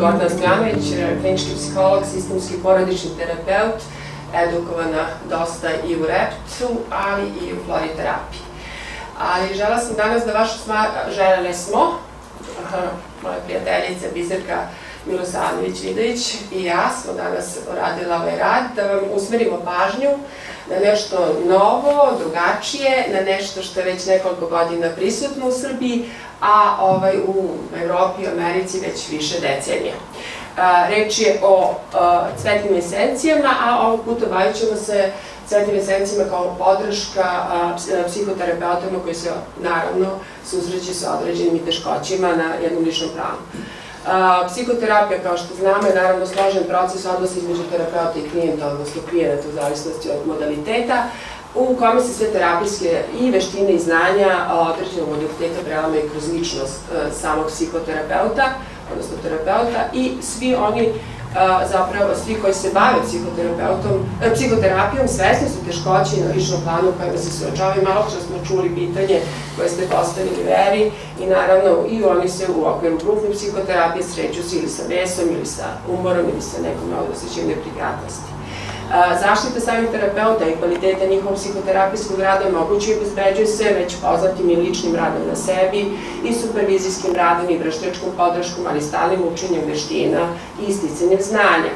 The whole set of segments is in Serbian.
Gordana Stojanović, klinički psiholog, sistemski porodični terapeut, edukovana dosta i u reptu, ali i u floriterapiji. Ali žela sam danas da želele smo, moja prijateljica, bizarka Milosavljević-Vidović i ja smo danas uradila ovaj rad, da vam usmerimo pažnju na nešto novo, drugačije, na nešto što je već nekoliko godina prisutno u Srbiji, a u Evropi i Americi već više decenija. Reč je o cvetnim esencijama, a ovog puta bavit ćemo se cvetnim esencijama kao podrška psihoterapeutima koji se, naravno, susreće sa određenim teškoćima na jednom ličnom planu. Psihoterapija, kao što znamo, je naravno složen proces odnosa između terapeuta i klijenta, odnosno klijenata u zavisnosti od modaliteta, u kome se sve terapijske i veštine i znanja određenog modaliteta prelamaju kroz ličnost samog psihoterapeuta, odnosno terapeuta, i svi oni, zapravo svi koji se bave psihoterapijom svesni su teškoći na ličnom planu u kojima se suočavaju. Malo što smo čuli pitanje koje ste postavili Veri i naravno i oni se u okviru grupne psihoterapije sreću se ili sa besom ili sa umorom ili sa nekom osećajem neprijatnosti. Zaštita samih terapeuta i kvaliteta njihovog psihoterapijskog rada moguće i obezbeđuje se već poznatim i ličnim radom na sebi i supervizijskim radom i veštačkom podrškom, ali stalnim učenjem veština i isticanjem znanja.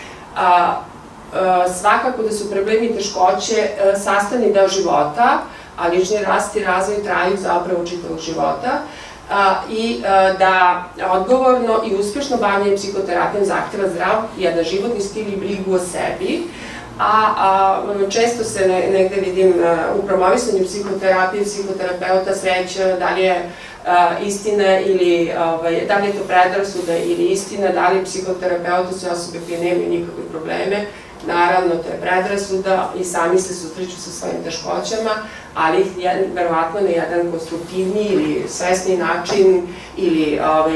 Svakako da su problemi i teškoće sastavni deo života, a lični rast i razvoj traju zapravo čitavog života, i da odgovorno i uspešno bavljanje psihoterapijom zahteva zdrav jedan životni stil i brigu o sebi, a često se negde vidim u promovisanju psihoterapije, psihoterapeuta sreća, da li je istina ili da li je to predrasuda ili istina, da li psihoterapeuti su osobe koje nemaju nikakve probleme. Naravno, to je predrasuda i sami se susreću sa svojim teškoćama, ali ih verovatno na jedan konstruktivniji ili svesni način ili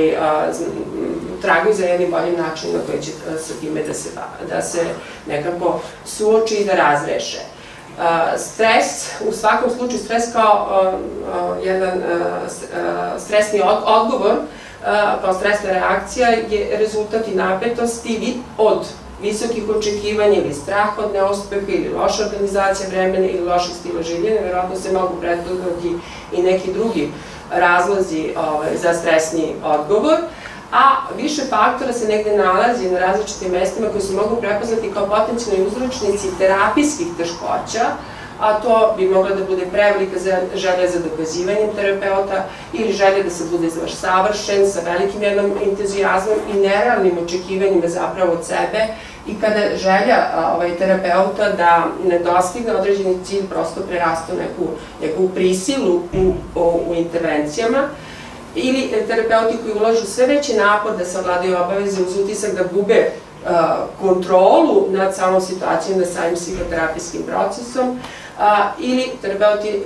traguju za jednim boljim načinom na koji će sa time da se nekako suoči i da razreše. Stres, u svakom slučaju stres kao jedan stresni odgovor, kao stresna reakcija je rezultat i napetosti od visokih očekivanja ili strah od neuspeha ili loša organizacija vremena ili lošeg stila življenja. Verovatno se mogu pretpostaviti i neki drugi razlozi za stresni odgovor, a više faktora se negde nalazi na različitim mestima koji se mogu prepoznati kao potencijalni uzročnici terapijskih teškoća, a to bi mogla da bude prevelika želja za dokazivanjem terapeuta ili želja da se bude savršen sa velikim jednom entuzijazmom i nerealnim očekivanjima zapravo od sebe, i kada želja terapeuta da ne dostigne određeni cilj prosto prerastu neku prisilu u intervencijama, ili terapeuti koji ulažu sve veći napor da se ovladaju obaveze uz utisak da gube kontrolu nad samom situacijom, nad samim psihoterapijskim procesom, ili terapeuti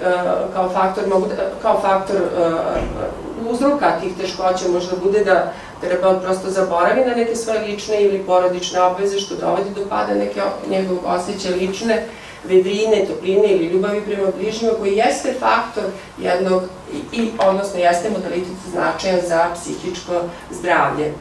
kao faktor uzroka tih teškoća možda bude da terapeut prosto zaboravi na neke svoje lične ili porodične obaveze, što dovodi do pada njegovog osjećaja lične vedrine, topline ili ljubavi prema bližnjima, koji jeste faktor jednog, odnosno jeste modalitet značajan za psihičko zdravlje.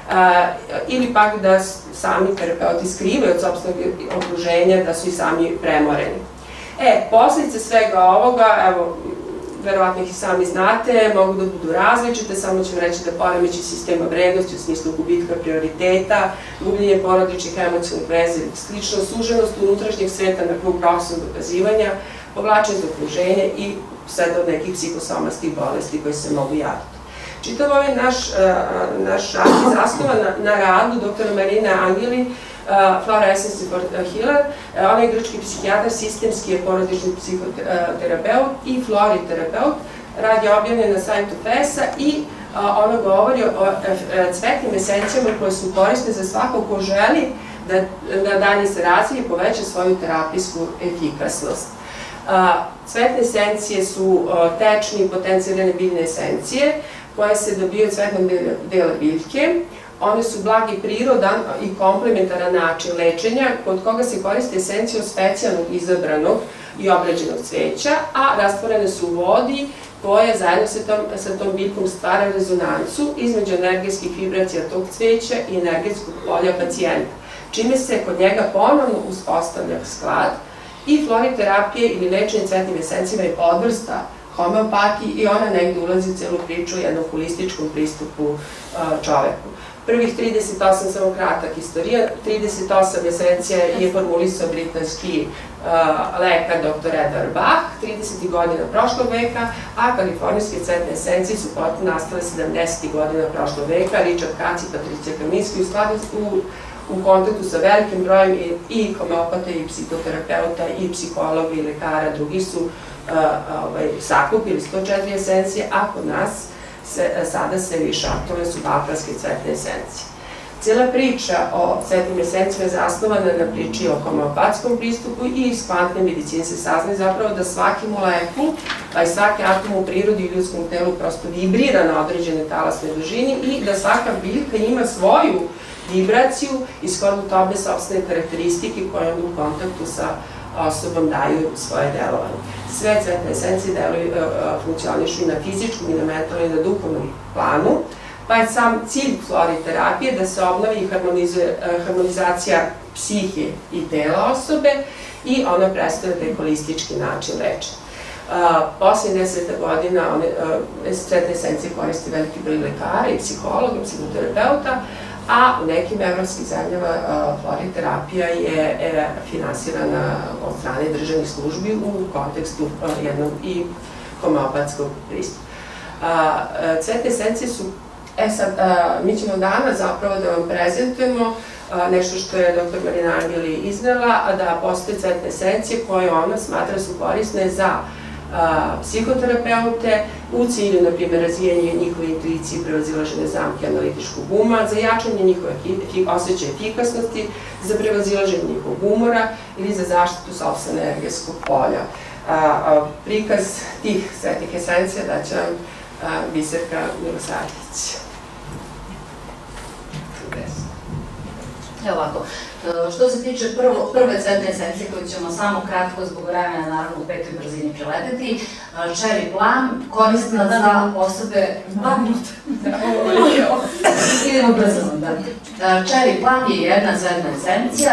Ili pak da sami terapeuti skrivaju od sopstvenog okruženja da su i sami premoreni. Posledice svega ovoga, evo, verovatno ih i sami znate, mogu da budu različite, samo ću reći da poremeći sistema vrednosti u smislu gubitka prioriteta, gubljenje porodičnih emocionalnih veza, slično suženost unutrašnjeg sveta na krug profesionalnog dokazivanja, povlačenje iz okruženja i sve do nekih psihosomatskih bolesti koje se mogu javiti. Čitav ovaj naš rad je zasnovan na radu dr. Marine Angeli, Flora Essence for Healer. Ona je grčki psihijatar, sistemski je porodični psihoterapeut i floriterapeut. Rad je objavljen na sajtu FES-a i ona govori o cvetnim esencijama koje su korisne za svako ko želi da dalje se razvije i poveća svoju terapijsku efikasnost. Cvetne esencije su tečne i potencijalne biljne esencije koje se dobiju od cvetnog dela biljke. One su blagi, prirodan i komplementaran način lečenja kod koga se koriste esencije od specijalnog izabranog i obrađenog cveća, a rastvorene su u vodi koje zajedno sa tom biljkom stvara rezonancu između energetskih vibracija tog cveća i energetskog polja pacijenta, čime se kod njega ponovno uspostavlja sklad i floriterapije ili lečenje cvetnim esencijama je podvrsta homeopatiji i ona negde ulazi u celu priču o jednom holističkom pristupu čoveku. Prvih 38, samo kratak istorija, 38 esencija je formulisao britanski lekar dr. Edward Bach, 30. godina prošlog veka, a kalifornijske cvetne esencije su potom nastale 70. godina prošlog veka, Richard Katz i Patricija Kaminski u kontaktu sa velikim brojem i homeopata i psihoterapeuta i psihologa i lekara, drugi su sakupili 104 esencije, a kod nas sada se više aktualne su balkanske cvetne esencije. Cijela priča o cvetnim esencijama je zasnovana na priči o homeopatskom pristupu i iz kvantne medicine se saznaje zapravo da svaki molekul, pa i svaki atom u prirodi i ljudskom telu prosto vibrira na određene talasnoj dužini i da svaka biljka ima svoju vibraciju i shodno tome sopstvene karakteristike koje onda u kontaktu sa osobom daju svoje delovanje. Sve cvetne esencije funkcionišu i na fizičkom, i na mentalnom, i na duhovnom planu, pa je sam cilj floriterapije da se obnovi i harmonizacija psihe i tela osobe i ona predstavlja taj holistički način lečenja. Poslednjih 10 godina cvetne esencije koristi veliki broj lekara i psihologa, psihoterapeuta, a u nekim evropskim zemljama floriterapija je finansirana od strane državnih službi u kontekstu jednog i homeopatskog pristupa. Cvetne esencije su, mi ćemo danas zapravo da vam prezentujemo nešto što je dr. Marina Angeli iznela, da postoje cvetne esencije koje ona smatra su korisne za psihoterapeute u cilju, na primjer, razvijanje njihove intuicije, prevazilaženje zamke analitičkog uma, za jačanje njihove osjećaja efikasnosti, za prevazilaženje njihovog umora ili za zaštitu sopstvenog energetskog polja. Prikaz tih svetnih esencija daće vam Biserka Milosavljević. Evo ovako, što se tiče prve cvetne esencije koju ćemo samo kratko zbog vremena, naravno u petoj brzini preleteti, Cherry Plum, korisna za osobe... 2 minuta. Idemo brzo. Cherry Plum je jedna cvetna esencija.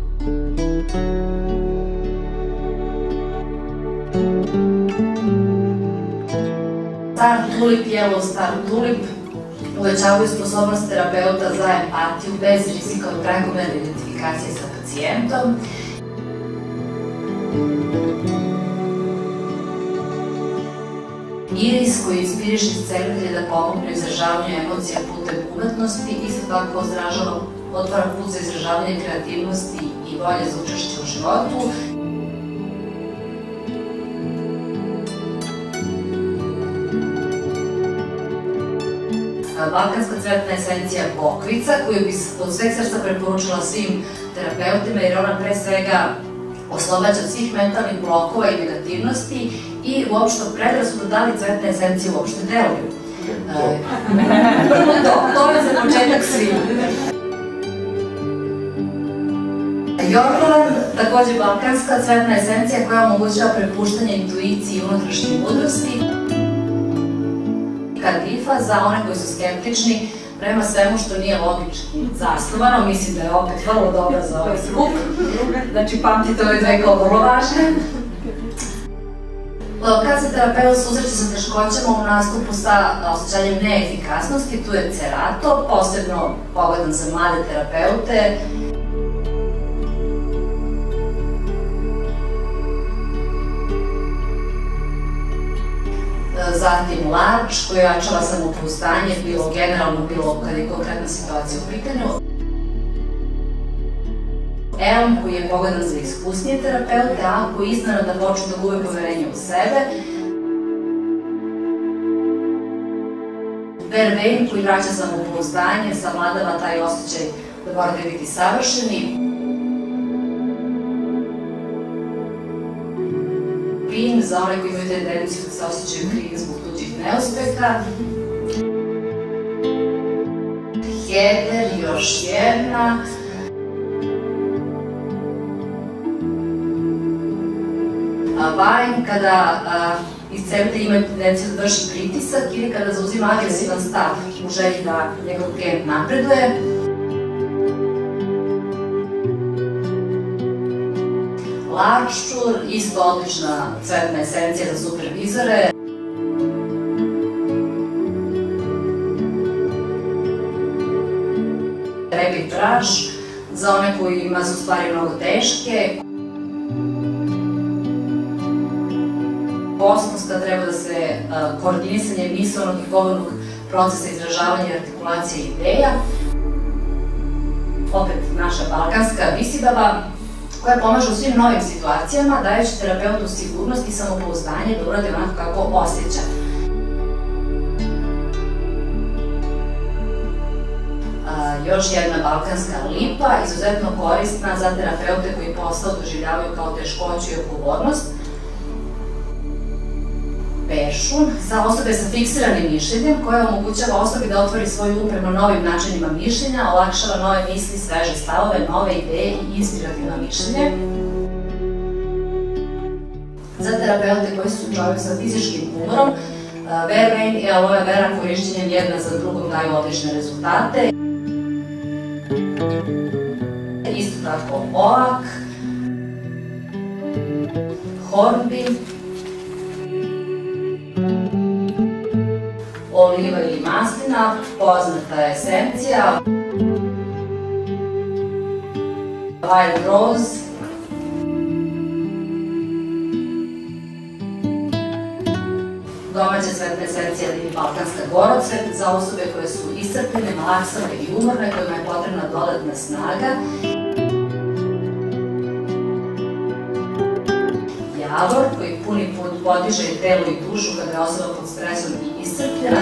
Star Tulip, Yellow Star Tulip, uvećavaju sposobnost terapeuta za empatiju bez rizika od prekomerne identifikacije sa pacijentom. Iris koji inspiriše iscelitelje da pomogne izražavanju emocija putem umetnosti, isto tako otvara put za izražavanje kreativnosti i volje za učešće u životu. Balkanska cvetna esencija Bokvica, koju bi od sveg srca preporučila svim terapeutima, jer ona pre svega oslobađa od svih mentalnih blokova i negativnosti i uopšte predrasuda da li cvetne esencije uopšte deluju. To je za početak svima. Jorlan, takođe balkanska cvetna esencija koja omogućava prepuštanje intuiciji i unutrašnje mudrosti. Kadifa, za one koji su skeptični prema svemu što nije logički zasnovano, mislim da je opet vrlo dobra za ovaj skup. Znači, pamtite ove dve kao vrlo važne. Kad se terapeut susreće sa teškoćama u nastupu sa osjećanjem neefikasnosti, tu je Cerato, posebno pogodan za mlade terapeute. Zatim Larč, koji ojačava samopouzdanje, bilo generalno, bilo kad je konkretna situacija u pitanju. Elm, koji je pogodan za iskusnije terapeute, a koji iznenada da počnu da gube poverenje u sebe. Vervein, koji vraća samopouzdanje, savladava taj osjećaj da morate biti savršeni. Pin, za one koji imaju tendenciju da se osjećaju krivi zbog tuđih neuspeha. Heather, još jedna. Vajn kada iscelitelj ima tendenciju da vrši pritisak ili kada zauzima agresivan stav u želji da njegov klijent napreduje. Larčur, isto odlična cvetna esencija za supervizore. Rabbit Rush, za one kojima su stvari mnogo teške. Kosmos, kada treba da se koordinisanje misalnog i govornog procesa izražavanja, artikulacije i ideja. Opet naša balkanska visibaba, koja pomaže u svim novim situacijama, dajući terapeutu sigurnost i samopouzdanje da uradi onako kako osjeća. Još jedna balkanska lipa, izuzetno korisna za terapeute koji posao doživljavaju kao teškoću i odgovornost. Peršun, za osobe sa fiksiranim mišljenjem, koja omogućava osobi da otvori svoj um prema novim načinima mišljenja, olakšava nove misli, sveže stavove, nove ideje i inspirativno mišljenje. Za terapeute koji su čovjek sa fizičkim umorom, vervein i aloe vera korišćenjem jedna za drugom daju odlične rezultate. Isto tako oak, hornbil, oliva ili maslina, poznata esencija, wild rose, domaća cvetna esencija ili balkanska gorocvet za osobe koje su iscrpljene, malaksane i umorne, kojima je potrebna dodatna snaga. Javor, koji puni put podiže i telo i dušu kada je osoba pod stresom i iscrpljena.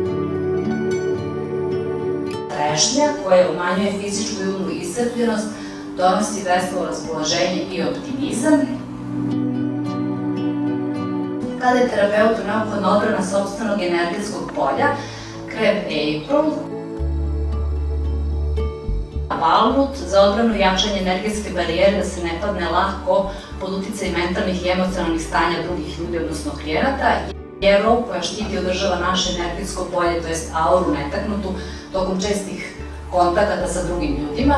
Trešnja, koja umanjuje fizičku i umnu iscrpljenost, donosi veselo raspoloženje i optimizam. Kada je terapeutu neophodna odbrana sopstvenog energetskog polja, krem April. Valnut, za odbranu i jačanje energetske barijere da se ne padne lako pod uticaj mentalnih i emocionalnih stanja drugih ljudi, odnosno klijenata. Yarrow, koja štiti i održava naše energetsko polje, to jest auru netaknutu, tokom čestih kontakata sa drugim ljudima.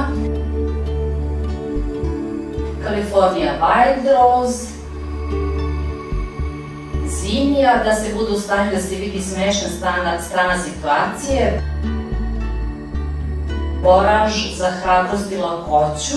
California Wild Rose. Zinija, da se bude u stanju da se vidi smešna strana situacije. Boraž, za hrabrost i lakoću,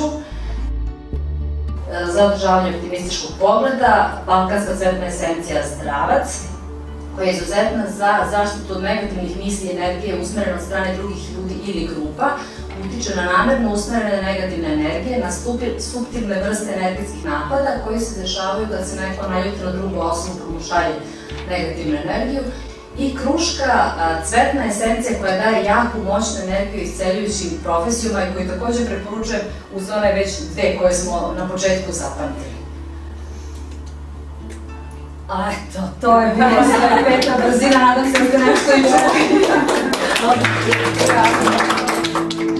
za održavanje optimističkog pogleda. Balkanska cvetna esencija Zdravac, koja je izuzetna za zaštitu od negativnih misli i energije usmerene od strane drugih ljudi ili grupa, utiče na namerno usmerene negativne energije, na suptilne vrste energetskih napada koji se dešavaju kad se neko naljuti na drugu osobu komu šalje negativnu energiju. I kruška, cvetna esencija koja daje jaku, moćnu energiju isceljujućim profesijama i koju također preporučujem uz one već dve koje smo na početku zapamtili. A eto, to je bilo sve peta brzina, nadam se da ste nešto i čuli.